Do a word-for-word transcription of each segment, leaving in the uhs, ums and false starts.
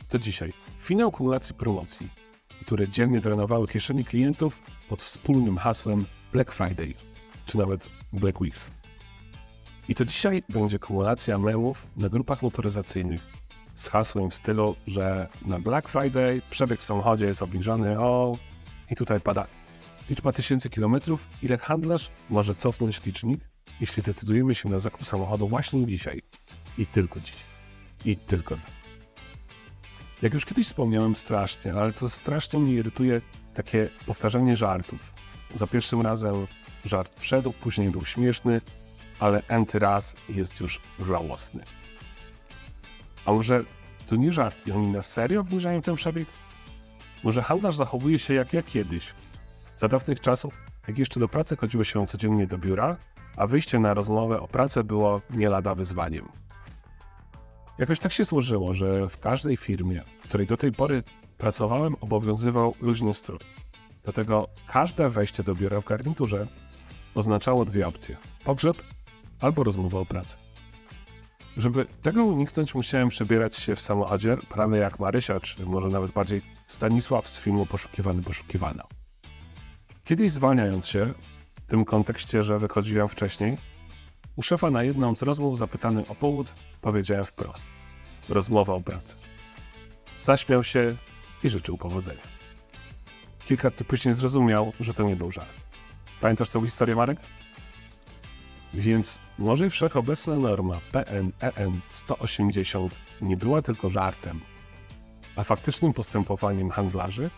To dzisiaj finał kumulacji promocji, które dzielnie drenowały kieszeni klientów pod wspólnym hasłem Black Friday, czy nawet Black Weeks. I to dzisiaj będzie kumulacja memów na grupach motoryzacyjnych z hasłem w stylu, że na Black Friday przebieg w samochodzie jest obniżony o... i tutaj pada liczba tysięcy kilometrów, ile handlarz może cofnąć licznik, jeśli decydujemy się na zakup samochodu właśnie dzisiaj. I tylko dziś. I tylko. Jak już kiedyś wspomniałem strasznie, ale to strasznie mnie irytuje takie powtarzanie żartów. Za pierwszym razem żart wszedł, później był śmieszny, ale enty raz jest już żałosny. A może to nie żart i oni na serio obniżają ten przebieg? Może handlarz zachowuje się jak ja kiedyś. Za dawnych czasów, jak jeszcze do pracy chodziło się codziennie do biura, a wyjście na rozmowę o pracę było nie lada wyzwaniem. Jakoś tak się złożyło, że w każdej firmie, w której do tej pory pracowałem, obowiązywał luźny strój. Dlatego każde wejście do biura w garniturze oznaczało dwie opcje: pogrzeb albo rozmowę o pracy. Żeby tego uniknąć, musiałem przebierać się w samochodzie prawie jak Marysia, czy może nawet bardziej Stanisław z filmu Poszukiwany, Poszukiwana. Kiedyś zwalniając się, w tym kontekście, że wychodziłem wcześniej, u szefa na jedną z rozmów zapytany o powód, powiedziałem wprost: rozmowa o pracy. Zaśmiał się i życzył powodzenia. Kilka dni później zrozumiał, że to nie był żart. Pamiętasz tę historię, Marek? Więc może wszechobecna norma P N E N sto osiemdziesiąt nie była tylko żartem, a faktycznym postępowaniem handlarzy?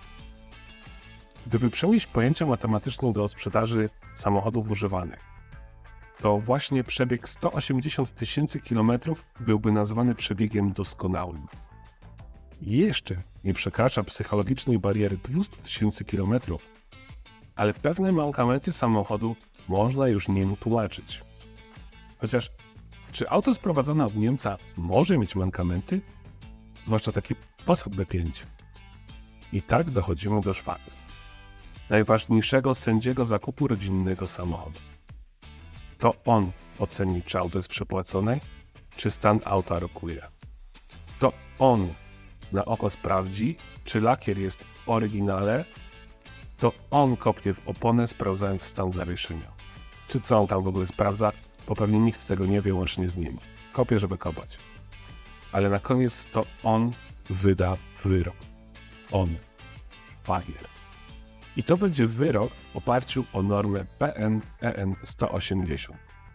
Gdyby przenieść pojęcia matematyczne do sprzedaży samochodów używanych, to właśnie przebieg sto osiemdziesiąt tysięcy kilometrów byłby nazwany przebiegiem doskonałym. Jeszcze nie przekracza psychologicznej bariery dwieście tysięcy kilometrów, ale pewne mankamenty samochodu można już nim tłumaczyć. Chociaż, czy auto sprowadzone od Niemca może mieć mankamenty? Zwłaszcza taki Passat B pięć. I tak dochodzimy do szwaku, najważniejszego sędziego zakupu rodzinnego samochodu. To on oceni, czy auto jest przepłacone, czy stan auta rokuje. To on na oko sprawdzi, czy lakier jest w oryginale. To on kopnie w oponę, sprawdzając stan zawieszenia. Czy co on tam w ogóle sprawdza, bo pewnie nikt tego nie wie, łącznie z nim. Kopie, żeby kopać. Ale na koniec to on wyda wyrok. On. Szwagier. I to będzie wyrok w oparciu o normę P N E N sto osiemdziesiąt.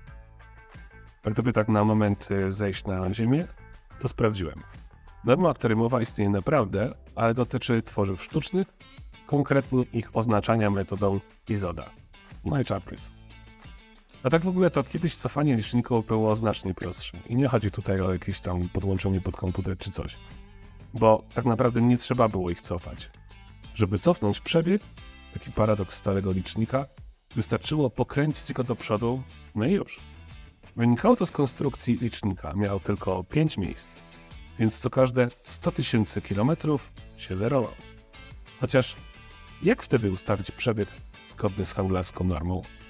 A gdyby tak na moment zejść na ziemię, to sprawdziłem. Norma, o której mowa, istnieje naprawdę, ale dotyczy tworzyw sztucznych, konkretnie ich oznaczania metodą IZODA. No i czaprys. A tak w ogóle to kiedyś cofanie liczników było znacznie prostsze. I nie chodzi tutaj o jakieś tam podłączenie pod komputer czy coś. Bo tak naprawdę nie trzeba było ich cofać. Żeby cofnąć przebieg, taki paradoks starego licznika, wystarczyło pokręcić go do przodu, no i już. Wynikało to z konstrukcji licznika. Miał tylko pięć miejsc, więc co każde sto tysięcy kilometrów się zerował. Chociaż jak wtedy ustawić przebieg zgodny z handlarską normą?